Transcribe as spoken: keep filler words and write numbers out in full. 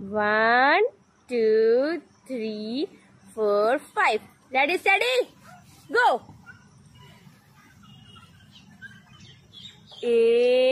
One, two, three, four, five. Ready, steady, go. A